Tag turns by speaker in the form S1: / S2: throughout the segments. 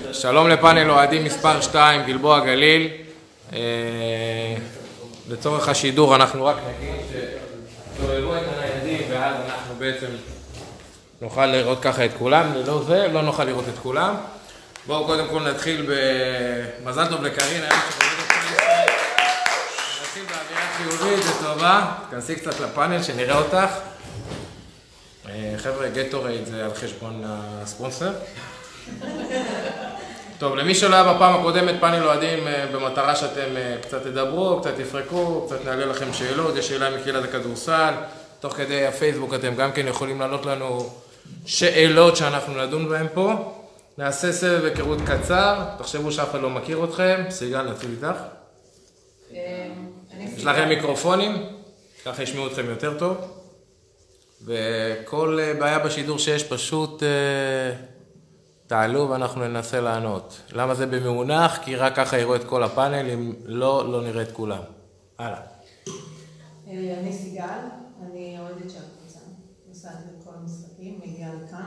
S1: שלום לפאנל אוהדים מספר 2, גלבוע גליל. לצורך השידור אנחנו רק נגיד שתעוררו את הניידים ואז אנחנו בעצם נוכל לראות ככה את כולם. ללא זה לא נוכל לראות את כולם. בואו קודם כל נתחיל במזל טוב לקרין. נתחיל באווירה חיובית וטובה. תכנסי קצת לפאנל שנראה אותך. חבר'ה, גטורייד זה על חשבון הספונסר. טוב, למי שלא היה בפעם הקודמת פאנל אוהדים במטרה שאתם קצת תדברו, קצת תפרקו, קצת נעלה לכם שאלות, יש שאלה מקהילת הכדורסל. תוך כדי הפייסבוק אתם גם כן יכולים לעלות לנו שאלות שאנחנו נדון בהן פה. נעשה סבב היכרות קצר, תחשבו שאף אחד לא מכיר אתכם. סיגל, נתחיל איתך. יש לכם מיקרופונים, ככה ישמעו אתכם יותר טוב. וכל בעיה בשידור שיש פשוט תעלו ואנחנו ננסה לענות. למה זה במאונח? כי רק ככה יראו את כל הפאנל, אם לא נראה את כולם. הלאה.
S2: אני סיגל, אני אוהדת של הקבוצה. נוסעת לכל המשחקים, מגיעה לכאן.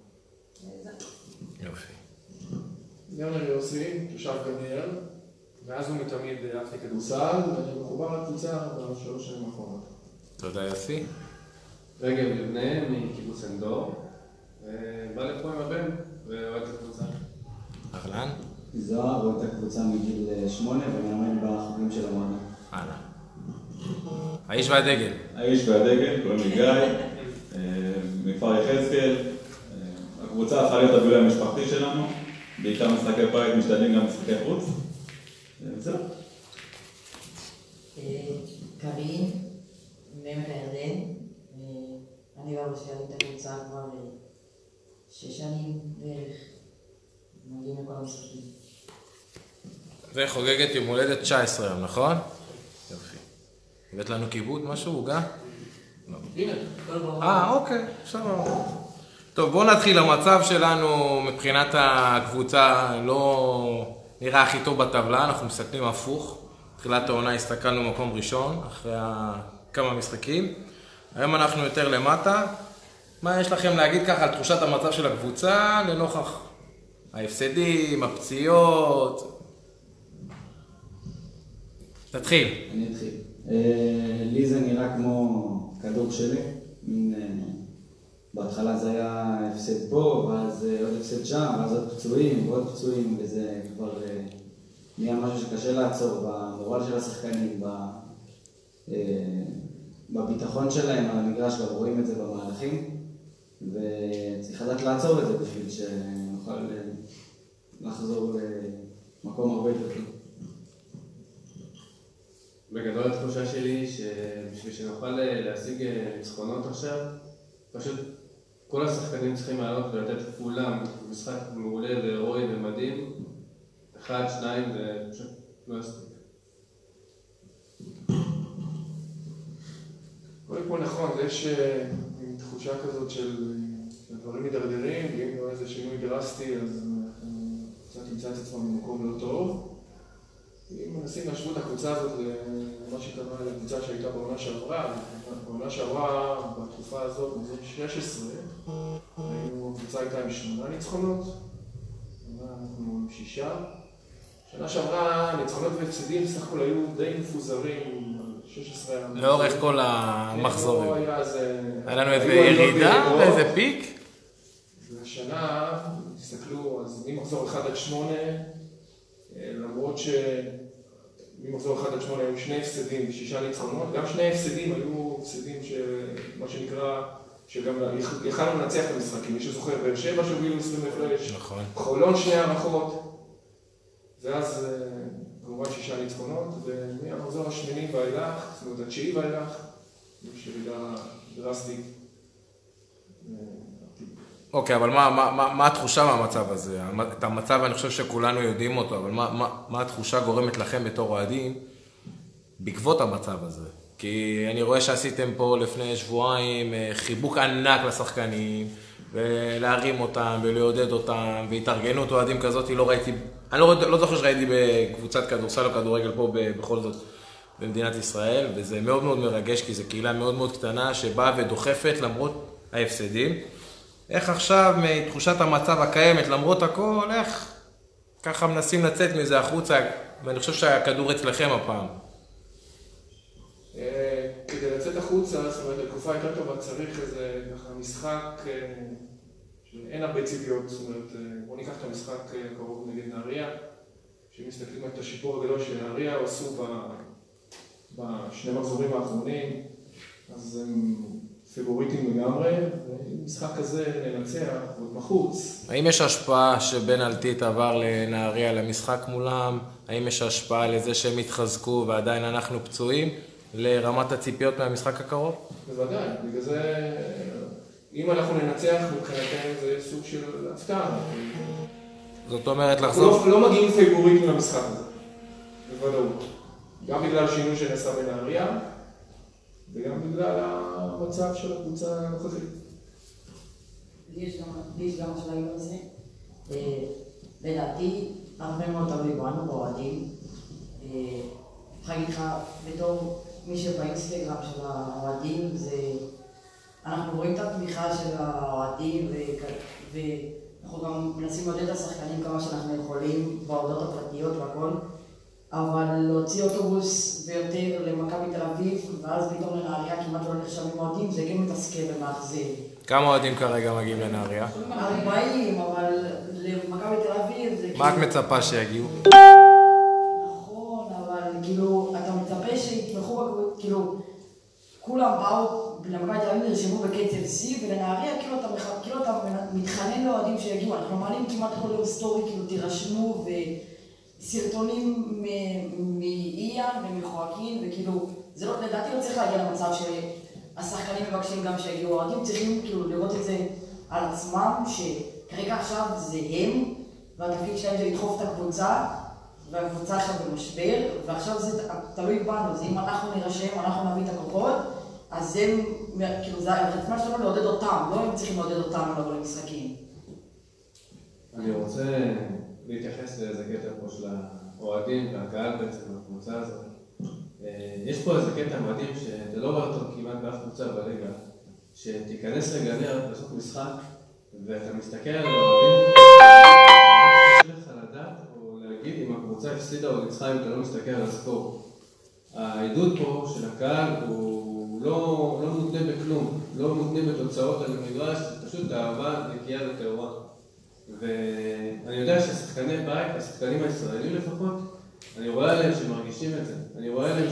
S1: יופי.
S3: יונר יוסי, תושב גניאל. מאז ומתמיד אהבתי כדורסל, ואני מחובר לקבוצה בשלוש שנים האחרונות.
S1: תודה יוסי.
S4: רגב לבנה מקיבוץ עין דור, בא לפה עם הבן ואוהד את הקבוצה.
S1: אהלן.
S5: זוהר, רואה את הקבוצה מגיל 8 ומאמן בחוגים של המועדון.
S1: הלאה. האיש והדגל.
S6: האיש והדגל, קוראים לי גיא, מכפר יחזקאל. הקבוצה הפכה להיות הבילוי המשפחתי שלנו, בעיקר משחקי בית, משתדלים גם משחקי חוץ. וזהו.
S7: קרין, מעמק הירדן. אני ואבא שלי את הקבוצה כבר 6 שנים בערך. מגיעים לכל המשחקים.
S1: וחוגגת יום הולדת 19 היום, נכון? יופי. הבאת לנו כיבוד משהו, הוגה?
S4: הנה,
S1: אוקיי, בסדר. טוב, בואו נתחיל. המצב שלנו מבחינת הקבוצה לא נראה הכי טוב בטבלה, אנחנו מסתכלים הפוך. תחילת העונה הסתכלנו במקום ראשון, אחרי כמה משחקים. היום אנחנו יותר למטה. מה יש לכם להגיד ככה על תחושת המצב של הקבוצה לנוכח ההפסדים, הפציעות? תתחיל.
S5: אני אתחיל. לי זה נראה כמו כדור שלי. בהתחלה זה היה הפסד פה, ואז עוד הפסד שם, ואז עוד פצועים ועוד פצועים, וזה כבר נהיה משהו שקשה לעצור במורל של השחקנים, בביטחון שלהם על המגרש, גם רואים את זה במהלכים, וצריך לדעת לעצור את זה בשביל שנוכל לחזור למקום הרבה יותר טוב.
S4: בגדול התחושה שלי שבשביל שנוכל להשיג ניצחונות עכשיו, פשוט כל השחקנים צריכים לעלות ולתת כולם משחק מעולה והירואי ומדהים. 1, 2, זה פשוט לא יספיק.
S3: קודם כל נכון, יש תחושה כזאת של דברים מדרדרים, ואם לא איזה שינוי דרסטי אז קצת נמצא את עצמם במקום לא טוב. אם מנסים להשוות את הקבוצה הזאת למה שקרה לקבוצה שהייתה בעונה שעברה, בעונה שעברה בתקופה הזאת, מזאת 16, הקבוצה הייתה עם 8 ניצחונות, אנחנו עם 6. שנה שעברה ניצחונות והפסדים סך הכל היו די מפוזרים, 16...
S1: לאורך כל המחזורים. היה לנו איזה
S3: ירידה
S1: ואיזה פיק.
S3: והשנה, תסתכלו, אז ממחזור 1 עד 8, למרות שממחזור 1 עד 8 היו 2 הפסדים ו6 ניצחונות, גם 2 הפסדים היו הפסדים שמה שנקרא, שגם יכלנו לנצח את המשחקים. מי שזוכר, באר שבע שהובילו 20 הפרש, חולון 2 הערכות, ואז כמובן 6 ניצחונות, ומהמחזור השמיני ואילך, זאת אומרת התשיעי ואילך, יש ירידה דרסטית.
S1: אוקיי, אבל מה התחושה מהמצב הזה? את המצב אני חושב שכולנו יודעים אותו, אבל מה התחושה גורמת לכם בתור אוהדים בעקבות המצב הזה? כי אני רואה שעשיתם פה לפני שבועיים חיבוק ענק לשחקנים, ולהרים אותם ולעודד אותם, והתארגנות אוהדים כזאת, לא ראיתי, אני לא זוכר שראיתי בקבוצת כדורסל או כדורגל פה בכל זאת במדינת ישראל, וזה מאוד מאוד מרגש, כי זו קהילה מאוד מאוד קטנה שבאה ודוחפת למרות ההפסדים. איך עכשיו מתחושת המצב הקיימת, למרות הכל, איך ככה מנסים לצאת מזה החוצה, ואני חושב שהכדור אצלכם הפעם.
S3: כדי לצאת החוצה, זאת אומרת, לתקופה יותר טובה צריך איזה ככה משחק שאין הרבה ציפיות, זאת אומרת, בואו ניקח את המשחק הקרוב נגד נהריה, שמסתכלים על את השיפור הגדול של נהריה, עשו בשני מחזורים האחרונים, אז הם פיבוריטים לגמרי, ומשחק כזה לנצח, עוד מחוץ.
S1: האם יש השפעה שבן אלטית עבר לנהריה למשחק מולם? האם יש השפעה לזה שהם התחזקו ועדיין אנחנו פצועים? לרמת הציפיות מהמשחק הקרוב?
S3: בוודאי, בגלל זה, אם אנחנו ננצח, מבחינתנו זה סוג של הפתעה.
S1: זאת אומרת לחזור...
S3: אנחנו לא מגיעים פיבוריטים למשחק הזה, בוודאות. גם בגלל שינוי שנעשה בנהריה, וגם בגלל המצב של הקבוצה הנוכחית.
S7: לי יש גם משהו להגיד על זה. לדעתי, הרבה מאוד תלוי בנו, באוהדים. אני יכולה להגיד לך, בתור מי שבאינסטגרם של האוהדים, אנחנו רואים את התמיכה של האוהדים, ואנחנו גם מנסים לעודד את השחקנים כמה שאנחנו יכולים, בעודות הפרטיות והכל. אבל להוציא אוטובוס ויותר למכבי תל אביב, ואז פתאום לנהריה כמעט לא נחשב עם אוהדים, זה כן מתסכל ומאכזב.
S1: כמה אוהדים כרגע מגיעים לנהריה?
S7: 40, אבל למכבי תל אביב זה...
S1: מה את מצפה שיגיעו?
S7: נכון, אבל כאילו, אתה מצפה שיתמכו, כאילו, כולם באו למכבי תל אביב נרשמו בקצב C, ולנהריה כאילו אתה מתחנן לאוהדים שיגיעו. אנחנו מעלים כמעט כל יום סטורי, כאילו תירשמו סרטונים מאייה ומחואקין, וכאילו, זה לא, לדעתי לא צריך להגיע למצב שהשחקנים מבקשים גם שיגיעו אוהדים, צריכים כאילו לראות את זה על עצמם, שכרגע עכשיו זה הם, והתפקיד שלהם זה לדחוף את הקבוצה, והקבוצה עכשיו במשבר, ועכשיו זה תלוי בנו, זה אם אנחנו נרשם, אנחנו נביא את הכוחות, אז הם, כאילו, זה הרצמה שלנו לעודד אותם, לא הם צריכים לעודד אותם לבוא למשחקים.
S4: אני רוצה להתייחס לאיזה קטע פה של האוהדים והקהל בעצם בקבוצה הזאת. יש פה איזה קטע מדהים שאתה לא רואה אותו כמעט באף קבוצה בליגה, שתיכנס לגנר בסוף משחק ואתה מסתכל על האוהדים, יש לך לדעת או להגיד אם הקבוצה הפסידה או ניצחה אם אתה לא מסתכל על הסקור. העידוד פה של הקהל הוא לא מותנה בכלום, לא מותנה בתוצאות על המגרש, זה פשוט אהבה נקייה וטהורה. ואני יודע שהשחקני בית, השחקנים הישראלים לפחות, אני רואה עליהם שמרגישים את זה. אני רואה עליהם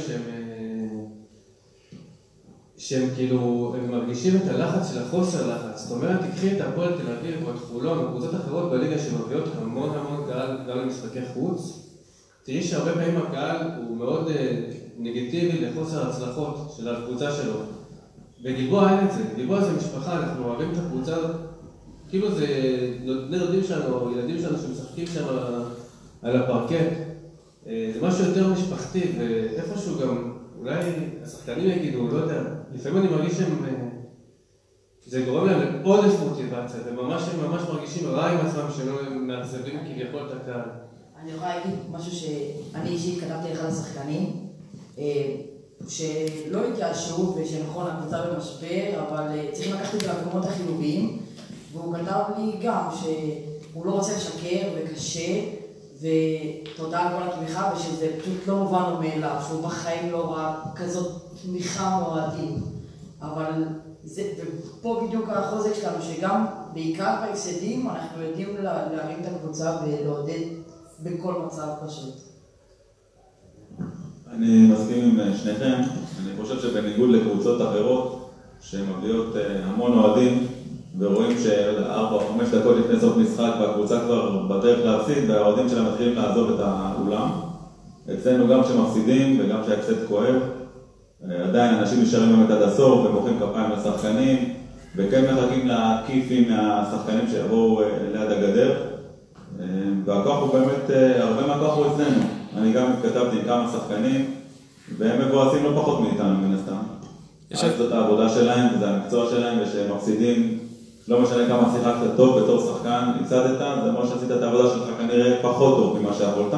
S4: שהם כאילו, הם מרגישים את הלחץ של החוסר לחץ. זאת אומרת, תקחי את הפועל תל אביב או את חולון או קבוצות אחרות בליגה שמביאות המון קהל גם למשחקי חוץ. תראי שהרבה פעמים הקהל הוא מאוד נגטיבי לחוסר הצלחות של הקבוצה שלו. בגלבוע אין את זה. בגלבוע זה משפחה, אנחנו אוהבים את הקבוצה. כאילו זה בני דודים שלנו, או ילדים שלנו שמשחקים שם על הפרקט. זה משהו יותר משפחתי, ואיפשהו גם, אולי השחקנים יגידו, לא יודע, לפעמים אני מרגיש שהם, זה גורם להם לעודף מוטיבציה, וממש הם ממש מרגישים רע עם עצמם שלא מאכזבים כביכול את הקהל.
S7: אני יכולה להגיד משהו שאני אישית כתבתי לאחד השחקנים, שלא התייאשו ושנכון הקבוצה במשבר, אבל צריכים לקחת את זה למקומות החיוביים. והוא כתב לי גם שהוא לא רוצה לשקר וקשה, ותודה על כל התמיכה, ושזה פשוט לא מובן לו מאליו, שהוא בחיים לא ראה כזאת תמיכה מאוהדים. אבל פה בדיוק החוזק שלנו, שגם בעיקר בהפסדים אנחנו יודעים להרים את הקבוצה ולעודד בכל מצב פשוט.
S6: אני מסכים עם שניכם. אני חושב שבניגוד לקבוצות אחרות שמביאות המון אוהדים, ורואים ש4 או 5 דקות לפני סוף משחק והקבוצה כבר בדרך להפסיד והאוהדים שלה מתחילים לעזוב את האולם. אצלנו גם כשמפסידים וגם כשההפסד כואב, עדיין אנשים נשארים באמת עד הסוף ומוחאים כפיים לשחקנים, וכן מחכים לכיפים מהשחקנים שיבואו ליד הגדר. והכוח הוא באמת, הרבה מהכוח הוא אצלנו. אני גם התכתבתי עם כמה שחקנים, והם מבואסים לא פחות מאיתנו מן הסתם. זאת העבודה שלהם, זה המקצוע שלהם, ושהם מפסידים, לא משנה כמה שיחקת טוב בתור שחקן, הפסדת, זה אומר שעשית את העבודה שלך כנראה פחות טוב ממה שיכולת.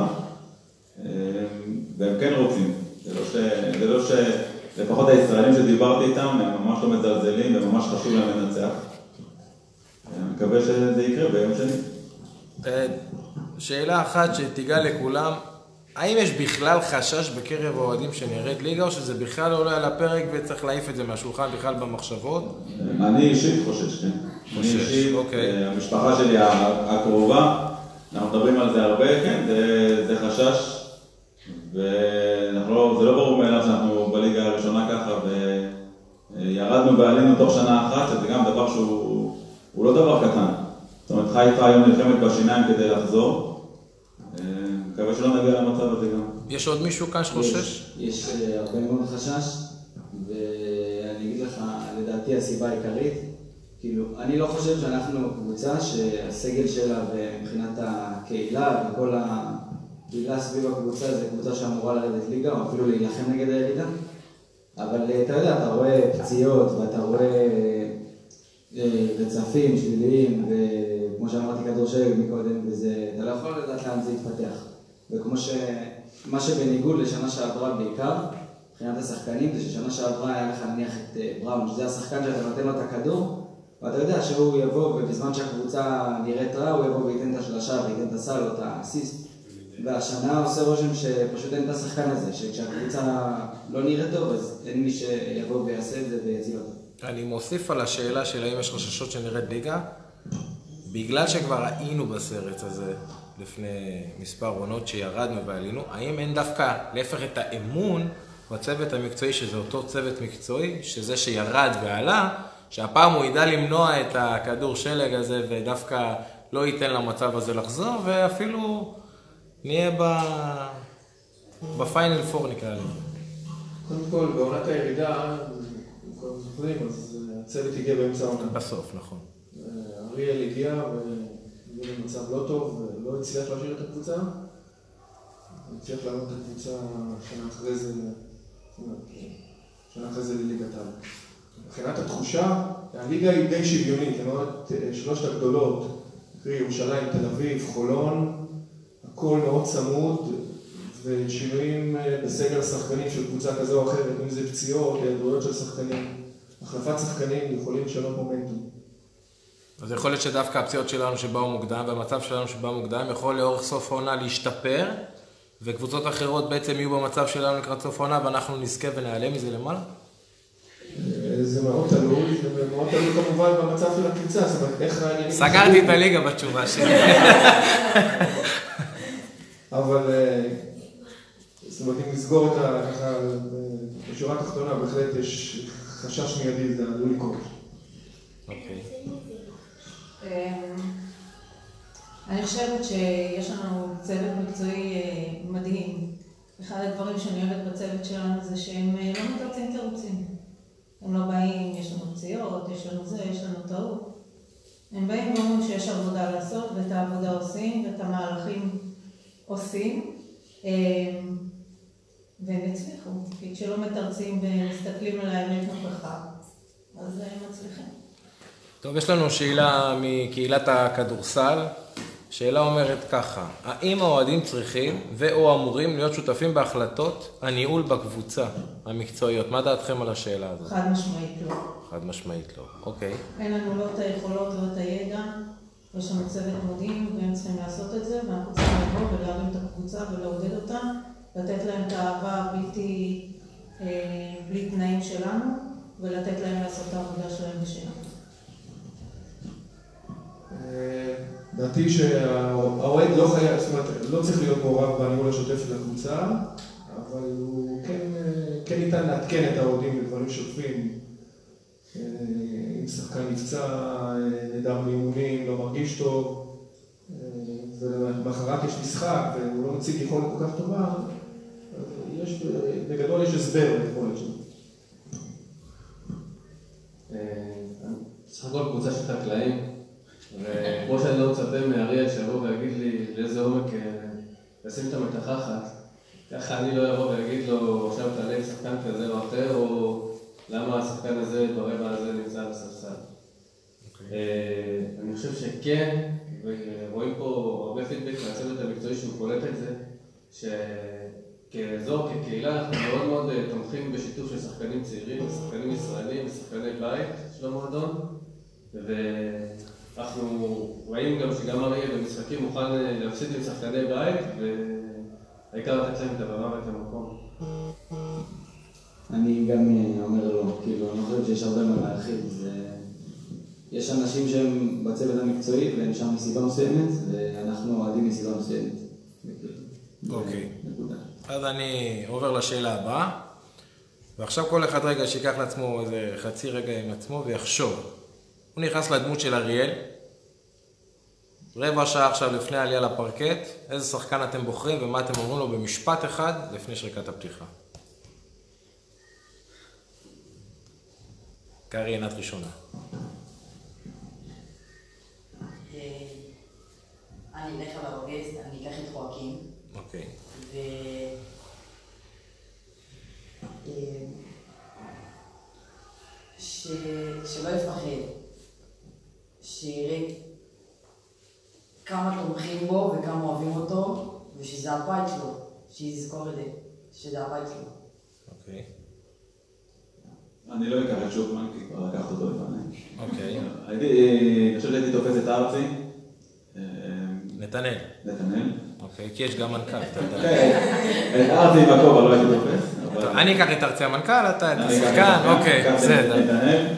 S6: והם כן רוצים. זה לא לפחות הישראלים שדיברתי איתם, הם ממש לא מזלזלים וממש חשוב להם לנצח. אני מקווה שזה יקרה ביום שני.
S1: שאלה אחת שתיגע לכולם, האם יש בכלל חשש בקרב האוהדים שנרד ליגה, או שזה בכלל עולה על הפרק וצריך להעיף את זה מהשולחן בכלל במחשבות?
S6: אני אישית חושש, כן. אני אישית, המשפחה שלי הקרובה, אנחנו מדברים על זה הרבה, כן, זה חשש, וזה לא ברור מאליו שאנחנו בליגה הראשונה ככה, וירדנו ועלינו תוך שנה אחת, שזה גם דבר שהוא לא דבר קטן. זאת אומרת, חיפה היום נלחמת בשיניים כדי לחזור. מקווה שלא נגיע למצב הזה גם.
S1: יש עוד מישהו כאן שחושש?
S5: יש הרבה מאוד חשש, ואני אגיד לך, לדעתי הסיבה העיקרית, כאילו, אני לא חושב שאנחנו קבוצה שהסגל שלה ומבחינת הקהילה וכל הקהילה סביב הקבוצה זה קבוצה שאמורה לרדת ליגה או אפילו להילחם נגד הירידה. אבל אתה יודע, אתה רואה פציעות ואתה רואה רצפים שליליים וכמו שאמרתי כדורשל מקודם, אתה לא יכול לדעת לאן זה יתפתח. וכמו מה שבניגוד לשנה שעברה בעיקר, מבחינת השחקנים, זה ששנה שעברה היה לך להניח את בראון, שזה השחקן שאתה נותן לו את הכדור, ואתה יודע שהוא יבוא, ובזמן שהקבוצה נראית רע, הוא יבוא וייתן את השלשה וייתן את הסל או את האסיסט. והשנה עושה רושם שפשוט אין את השחקן הזה, שכשהקבוצה לא נראית טוב, אז אין מי שיבוא ויעשה את זה ויציל אותה.
S1: אני מוסיף על השאלה של האם יש חששות שנרד ליגה, בגלל שכבר היינו בסרט הזה לפני מספר עונות שירדנו ועלינו, האם אין דווקא להפך את האמון בצוות המקצועי, שזה אותו צוות מקצועי, שזה שירד ועלה, שהפעם הוא ידע למנוע את הכדור שלג הזה ודווקא לא ייתן למצב הזה לחזור, ואפילו נהיה בפיינל פור נקרא לזה.
S3: קודם כל, בעונת הירידה, כל זוכרים, אז הצוות הגיע באמצע העונה.
S1: בסוף, נכון.
S3: אריאל הגיע והגיע במצב לא טוב ולא הצליח להשאיר את הקבוצה. הוא הצליח לעלות את הקבוצה שנה אחרי זה לליגת העל. מבחינת התחושה, הליגה היא די שוויונית, למרות שלושת הגדולות, קרי ירושלים, תל אביב, חולון, הכל מאוד צמוד, ושינויים בסגל השחקנים של קבוצה כזו או אחרת, אם זה פציעות, היעדרויות של שחקנים, החלפת שחקנים יכולים לשנות מומנטום.
S1: אז יכול להיות שדווקא הפציעות שלנו שבאו מוקדם, והמצב שלנו שבאו מוקדם, יכול לאורך סוף העונה להשתפר, וקבוצות אחרות בעצם יהיו במצב שלנו לקראת סוף העונה, ואנחנו נזכה ונעלה מזה למעלה?
S3: זה מאוד תלוי, זה מאוד תלוי כמובן במצב של הקבוצה, זאת אומרת, איך העניינים...
S1: סגרתי את הליגה בתשובה שלי.
S3: אבל, זאת אומרת, אם נסגור את ככה, בשורה התחתונה, בהחלט יש חשש מיידי, זה עלול לקרות.
S1: אוקיי.
S2: אני חושבת שיש לנו צוות מקצועי מדהים. אחד הדברים שאני אוהבת בצוות שלנו זה שהם לא מתרצים תירוצים. הם לא באים, יש לנו פציעות, יש לנו זה, יש לנו טעות. הם באים ואומרים שיש עבודה לעשות, ואת העבודה עושים, ואת המהלכים עושים, והם הצליחו. כי כשלא מתרצים ומסתכלים על האמת נוכחה, אז הם מצליחים.
S1: טוב, יש לנו שאלה מקהילת הכדורסל. שאלה אומרת ככה, האם האוהדים צריכים ואו אמורים להיות שותפים בהחלטות הניהול בקבוצה המקצועיות? מה דעתכם על השאלה הזאת?
S2: חד משמעית לא.
S1: חד משמעית לא, אוקיי.
S2: אין לנו לא את היכולות ולא את הידע, יש לנו צוות מדהים והם צריכים לעשות את זה, ואנחנו צריכים לבוא ולהרים את הקבוצה ולעודד אותה, לתת להם את האהבה בלי תנאים שלנו, ולתת להם לעשות את העבודה שלהם בשלנו.
S3: דעתי שהאוהד לא חייב, זאת אומרת, לא צריך להיות מעורב בניהול השוטף של הקבוצה, אבל הוא כן ניתן להתקן את האוהדים בדברים שוטפים. אם שחקן נפצע, נדר מאימונים, לא מרגיש טוב, ומחרת יש משחק והוא לא מציג יכולת כל כך טובה, בגדול יש הסבר ליכולת שלו.
S4: סך הכל קבוצה של חקלאים, וכמו שאני לא מצפה מאריאל שיבוא ויגיד לי לאיזה עומק לשים את המתחחת, ככה אני לא אבוא ויגיד לו עכשיו תעלה עם שחקן כזה או אחר, או למה השחקן הזה ברבע הזה נמצא על הספסל. אני חושב שכן, ורואים פה הרבה פידבק מהצוות המקצועי שהוא קולט את זה, שכאזור, כקהילה, אנחנו מאוד מאוד תומכים בשיתוף של שחקנים צעירים, שחקנים ישראלים ושחקני בית של המועדון, אנחנו רואים גם שגם אריה במשחקים מוכן להפסיד עם שחקני בית, והעיקר לתת להם את הבמה ואת המקום.
S5: אני גם אומר לו, כאילו, אני חושב שיש הרבה מה להרחיב. יש אנשים שהם בצוות המקצועי והם שם מסיבה מסוימת, ואנחנו אוהדים מסיבה מסוימת.
S1: אוקיי. אז אני עובר לשאלה הבאה, ועכשיו כל אחד רגע שיקח לעצמו איזה חצי רגע עם עצמו ויחשוב. הוא נכנס לדמות של אריאל, רבע שעה עכשיו לפני העלייה לפרקט, איזה שחקן אתם בוחרים ומה אתם אומרים לו במשפט אחד לפני שריקת הפתיחה. קרי, עינת ראשונה.
S7: אני אלך על הרוגז, אני אקח את חואקים.
S1: אוקיי.
S7: שלא יפחד, שיראה כמה תומכים בו וכמה אוהבים אותו, ושזה הבית שלו, שיזכור את זה, שזה הבית שלו.
S1: אוקיי.
S6: אני לא אקח את שופמן, כי כבר לקחת אותו לפני.
S1: אוקיי.
S6: אני חושב שהייתי תופס את ארצי.
S1: נתנאל.
S6: נתנאל.
S1: אוקיי, כי יש גם מנכ"ל.
S6: כן, את ארצי עם הכובע לא הייתי תופס.
S1: אני אקח את ארצי המנכ"ל, אתה את השחקן, אוקיי, בסדר.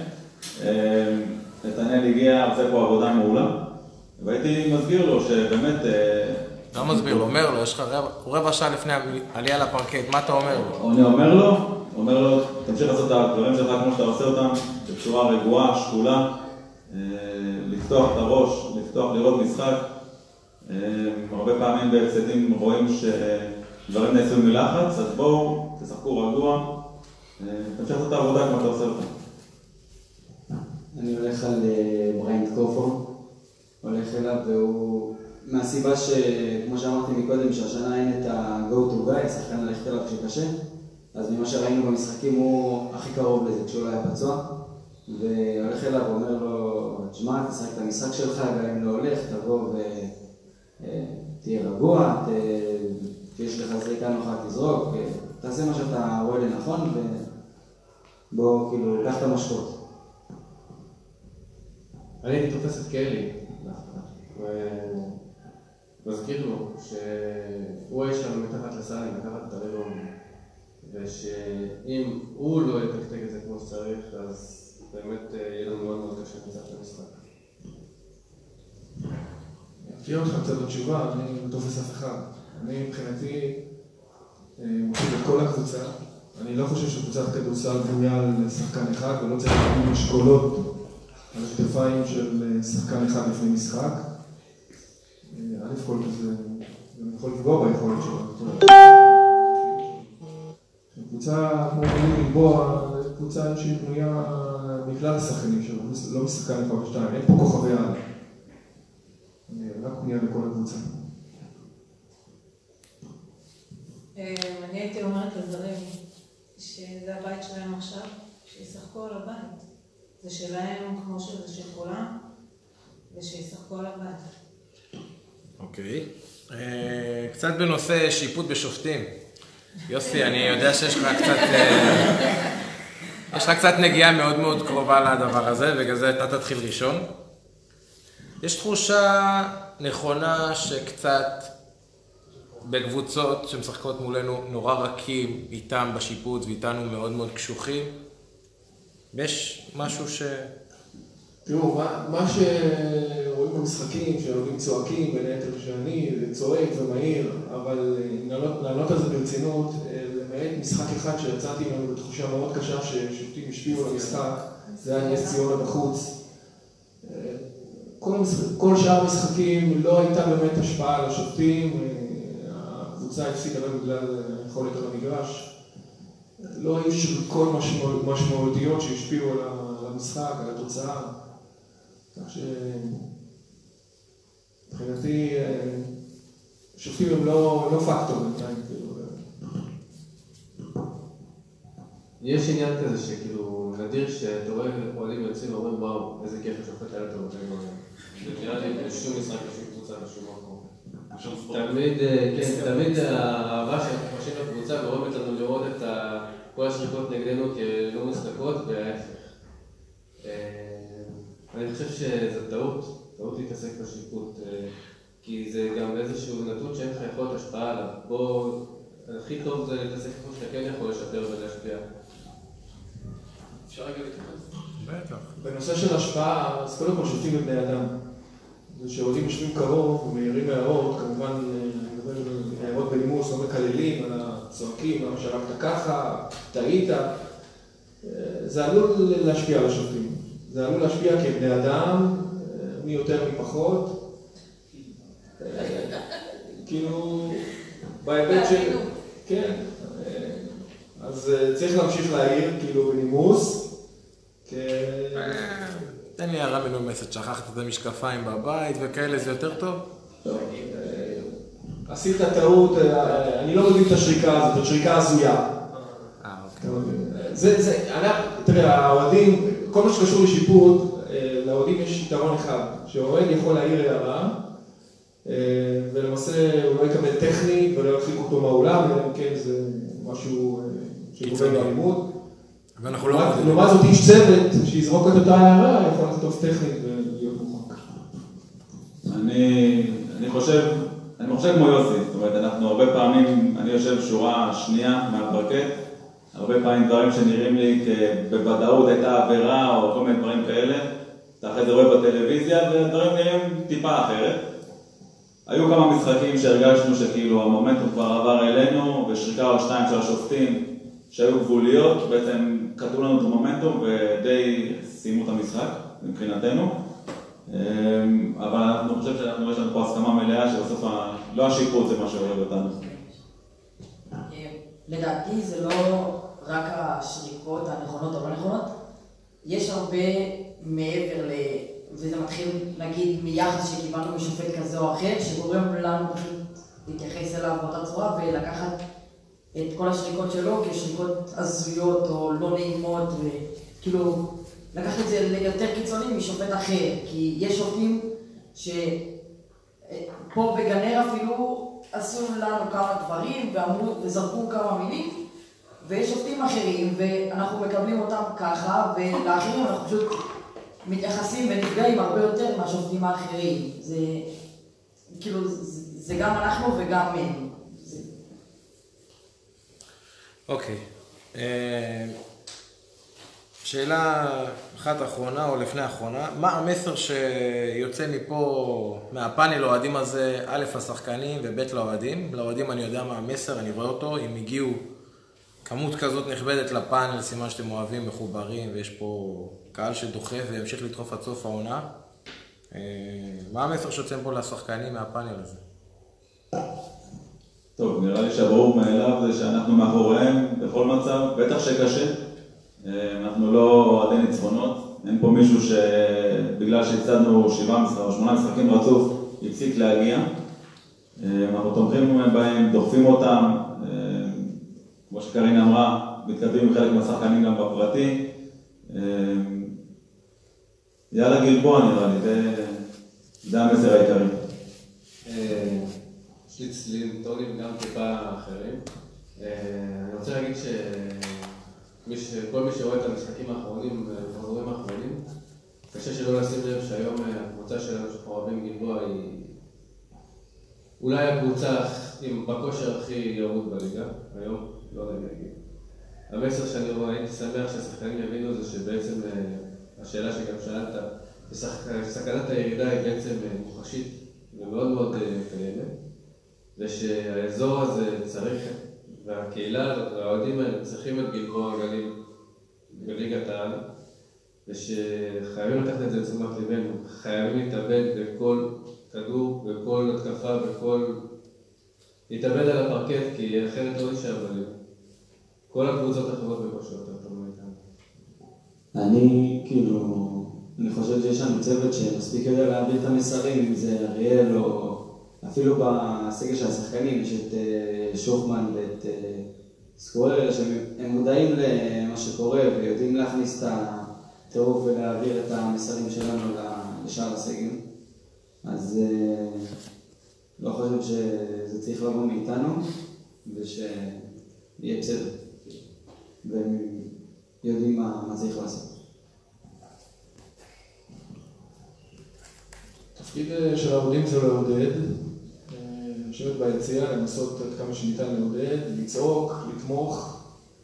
S6: נתנאל הגיע, עושה פה עבודה מעולה, והייתי מסביר לו שבאמת...
S1: לא מסביר לו, אומר לו, יש לך רבע שעה לפני עלייה לפרקט, מה אתה אומר לו?
S6: אני אומר לו, תמשיך לעשות את הדברים שלך כמו שאתה עושה אותם, בצורה רגועה, שקולה, לפתוח את הראש, לראות משחק. הרבה פעמים בהפסדים רואים שדברים נעשו מלחץ, אז בואו, תשחקו רגוע, תמשיך לעשות את העבודה כמו שאתה עושה אותה.
S5: אני הולך על בריינט קופו, הולך אליו והוא מהסיבה שכמו שאמרתי מקודם שהשנה אין את ה-go to guy, השחקן ללכת אליו כשקשה, אז ממה שראינו במשחקים הוא הכי קרוב לזה כשהוא לא היה פצוע, והולך אליו ואומר לו, תשמע, תשחק את המשחק שלך, גם אם לא הולך, תבוא ותהיה רגוע, יש לך זריקה נוחה, תזרוק, תעשה מה שאתה רואה לנכון ובוא כאילו, קח את המשקות.
S4: אני הייתי תופס את קלי, ומזכיר לו שהוא יש לנו מתחת לסלים, לקחת את הריבון, ושאם הוא לא יתקתק את זה כמו שצריך, אז באמת יהיה לנו מאוד מאוד קשה לנצח את המשחק.
S3: אפתיע אותך קצת בתשובה, אני לא תופס אף אחד. אני מבחינתי מושיב את כל הקבוצה. אני לא חושב שקבוצת כדורסל בנויה על שחקן אחד, ולא צריך להגיד משקולות על הכתפיים של שחקן אחד לפני משחק. א' כל כזה, גם יכול לפגוע ביכולת שלו. קבוצה כמו בלי לקבוע, קבוצה שהיא בנויה מכלל השחקנים שלו, לא משחקן אחד ושתיים, אין פה כוכבי על. רק בנויה לכל הקבוצה.
S2: אני הייתי אומרת לדברים שזה הבית שלהם עכשיו, שישחקו על הבית. זה שלהם כמו שזה של כולם, ושישחקו על הבית.
S1: אוקיי. קצת בנושא שיפוט בשופטים. יוסי, אני יודע שיש לך קצת נגיעה מאוד מאוד קרובה לדבר הזה, בגלל זה אתה תתחיל ראשון. יש תחושה נכונה שקצת בקבוצות שמשחקות מולנו נורא רכים איתם בשיפוט ואיתנו מאוד מאוד קשוחים. יש משהו ש...
S3: תראו, מה שרואים במשחקים, שהילדים צועקים, בין היתר שאני צועק ומהיר, אבל לענות על זה ברצינות, למעט משחק אחד שיצאתי ממנו בתחושה מאוד קשה ששופטים השפיעו על המשחק, זה היה נס ציונה בחוץ. כל שאר המשחקים לא הייתה באמת השפעה על השופטים, הקבוצה הפסידה רק בגלל יכולת על המגרש. לא היו כל משמעותיות שהשפיעו על המשחק, על התוצאה. כך מבחינתי, שופטים הם לא פקטור בינתיים.
S4: יש עניין כזה שכאילו נדיר שאתה רואה אוהדים יוצאים ואומרים וואו, איזה כיף השופט היה טוב. זה נראה לי בשום משחק, בשום קבוצה, בשום מקום. תמיד האהבה שאנחנו חושבים לקבוצה גורמת לנו לראות את כל השריקות נגדנו כלא מוצדקות וההפך. אני חושב שזו טעות טעות להתעסק בשיפוט, כי זה גם איזשהו נתון שאין לך יכולת השפעה עליו. בוא, הכי טוב זה להתעסק כמו שאתה כן יכול לשפר ולהשפיע.
S3: אפשר רגע להתייחס?
S1: בטח.
S3: בנושא של השפעה, אז קודם כל שופטים בבני אדם. כשאוהדים יושבים קרוב ומעירים הערות, כמובן, אני מדבר על הערות בנימוס, לא מקללים, על הצועקים, למה שרקת ככה, טעית. זה עלול להשפיע על השופטים. זה עלול להשפיע כבני אדם, מי יותר מי פחות. כאילו, בהיבט של... כן. אז צריך להמשיך להעיר, כאילו, בנימוס.
S1: תן לי הערה מנומסת, שכחת את המשקפיים בבית וכאלה, זה יותר טוב?
S3: עשית טעות, אני לא מבין את השריקה הזאת, את שריקה הזויה. תראה, האוהדים, כל מה שקשור לשיפוט, לאוהדים יש יתרון אחד, שהאוהד יכול להעיר הערה, ולמעשה הוא לא יקבל טכני ולא ירחיק אותו מהאולם, אלא אם כן זה משהו שגובל באלימות. לעומת זאת איש צוות שיזרוק את אותה הערה, יכול לחטוף טכנית ולהיות מוחק.
S6: אני חושב כמו יוסי, זאת אומרת, אנחנו הרבה פעמים, אני יושב שורה שנייה מהפרקט, הרבה פעמים דברים שנראים לי בוודאות הייתה עבירה או כל מיני דברים כאלה, אתה אחרי זה רואה בטלוויזיה ודברים נראים טיפה אחרת. היו כמה משחקים שהרגשנו שכאילו המומנטום כבר עבר אלינו, ושריקה או שתיים של השופטים שהיו גבוליות, בעצם קטעו לנו את המומנטום ודי סיימו את המשחק מבחינתנו. אבל אני חושב שאנחנו יש לנו פה הסכמה מלאה שבסוף לא השיפוט זה מה שאוהב אותנו.
S7: לדעתי זה לא רק השריקות הנכונות או לא נכונות, יש הרבה מעבר וזה מתחיל נגיד מיחס שקיבלנו משופט כזה או אחר, שגורם לנו פשוט להתייחס אליו באותה צורה ולקחת את כל השריקות שלו כשריקות הזויות או לא נעימות, וכאילו לקחת את זה ליותר קיצוני משופט אחר, כי יש שופטים שפה בגנר אפילו עשו לנו כמה דברים וזרקו כמה מילים, ויש שופטים אחרים ואנחנו מקבלים אותם ככה, ולאחרים אנחנו פשוט מתייחסים ונפגעים הרבה יותר מהשופטים האחרים. זה כאילו, זה גם אנחנו וגם הם.
S1: אוקיי. שאלה אחת אחרונה או לפני האחרונה, מה המסר שיוצא מפה, מהפאנל אוהדים הזה, א' לשחקנים וב' לאוהדים? לאוהדים אני יודע מה המסר, אני רואה אותו, אם הגיעו כמות כזאת נכבדת לפאנל, סימן שאתם אוהבים, מחוברים, ויש פה קהל שדוחף וימשיך לדחוף עד סוף העונה. מה המסר שיוצא פה לשחקנים מהפאנל הזה?
S6: טוב, נראה לי שהברור מאליו זה שאנחנו מאחוריהם בכל מצב, בטח שקשה. אנחנו לא אוהדי ניצחונות, אין פה מישהו שבגלל שהפסדנו 7 או 8 משחקים רצוף, הפסיק להגיע. אנחנו תומכים בהם, דוחפים אותם, כמו שקרין אמרה, מתכתבים עם חלק מהשחקנים גם בפרטי. יאללה גלבוע נראה לי, זה המסר העיקרי.
S4: יש לי צלילים טונים גם טיפה אחרים. אני רוצה להגיד שכל מי שרואה את המשחקים האחרונים, את המחזורים האחרונים, קשה שלא לשים לב שהיום הקבוצה שלנו שאנחנו אוהבים גלבוע היא אולי הקבוצה בכושר הכי ירוד בליגה היום, לא יודע להגיד. המסר שאני רואה, הייתי שמח שהשחקנים יבינו זה שבעצם השאלה שגם שאלת, סכנת הירידה היא בעצם מוחשית ומאוד מאוד קיימת, ושהאזור הזה צריך, והקהילה הזאת והאוהדים האלה צריכים את גלבוע הגליל בליגת העל, ושחייבים לקחת את זה לתשומת ליבנו, חייבים להתאבד בכל כדור, בכל התקפה, להתאבד על הפרקט, כי אחרת לא נשאר בליגה. כל הקבוצות האחרות בכושר יותר טוב מאיתנו.
S5: אני חושב שיש לנו צוות שמספיק יודע להעביר את המסרים, אם זה אריאל או אפילו בסגל של השחקנים, יש את שוחמן ואת סקורר, שהם מודעים למה שקורה ויודעים להכניס את הטירוף ולהעביר את המסרים שלנו לשאר הסגל. אז לא חושב שזה צריך לבוא מאיתנו ושיהיה בסדר. והם יודעים מה צריך לעשות.
S3: התפקיד של האוהדים זה לעודד, לשבת ביציאה, לנסות עד כמה שניתן לעודד, לצעוק, לתמוך,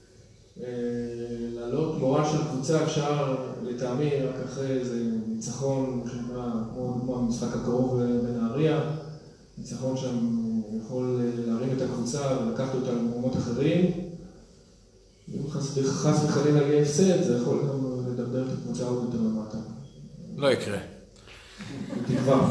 S3: לעלות מורל של קבוצה אפשר לטעמי רק אחרי איזה ניצחון, כמו המשחק הקרוב בנהריה, ניצחון שם יכול להרים את הקבוצה ולקחת אותה למקומות אחרים. אם חס וחלילה יהיה הפסד, זה יכול גם לדרדר את הקבוצה עוד יותר למטה.
S1: לא יקרה.
S3: תקווה.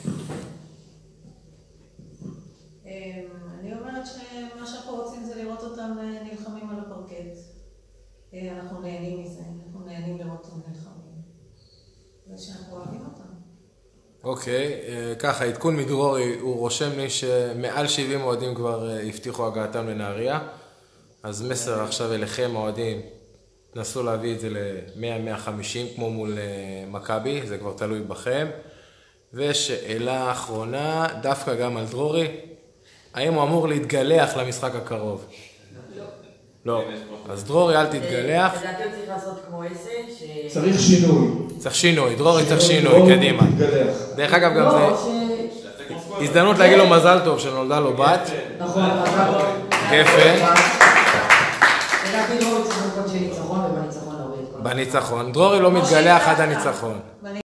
S2: אני אומרת שמה שאנחנו רוצים זה לראות אותם נלחמים על הפרקט. אנחנו נהנים מזה, אנחנו נהנים לראות אותם נלחמים. ושאנחנו אוהבים אותם.
S1: אוקיי, ככה, עדכון מדרורי, הוא רושם לי שמעל 70 אוהדים כבר הבטיחו הגעתם לנהריה. אז מסר עכשיו אליכם, האוהדים, תנסו להביא את זה ל-100-150 כמו מול מכבי, זה כבר תלוי בכם. ושאלה אחרונה, דווקא גם על דרורי, האם הוא אמור להתגלח למשחק הקרוב? לא. אז דרורי, אל תתגלח.
S7: לדעתי הוא צריך לעשות כמו עסק
S3: צריך שינוי.
S1: צריך שינוי, דרורי צריך שינוי, קדימה. דרך אגב גם זה הזדמנות להגיד לו מזל טוב שנולדה לו בת.
S7: נכון, מזל טוב.
S1: גפן.
S7: לדעתי לא צריך לקרות של ניצחון ובניצחון הוריד.
S1: בניצחון. דרורי לא מתגלח עד הניצחון.